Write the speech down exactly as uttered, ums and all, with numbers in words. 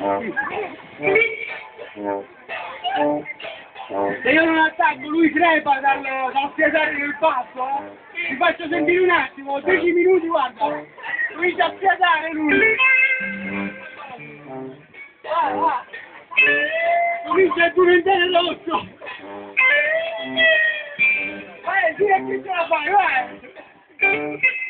Se io non attacco lui crepa dal, dal fiatare del passo, eh? Ti faccio sentire un attimo, dieci minuti, guarda, comincia a fiatare lui. Va, va. Comincia a diventare rosso. Vai, sì, che ce la fai, vai.